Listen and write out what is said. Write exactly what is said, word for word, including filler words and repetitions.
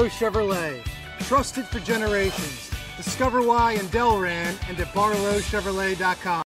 Barlow Chevrolet, trusted for generations. Discover why in Delran and at barlow chevrolet dot com.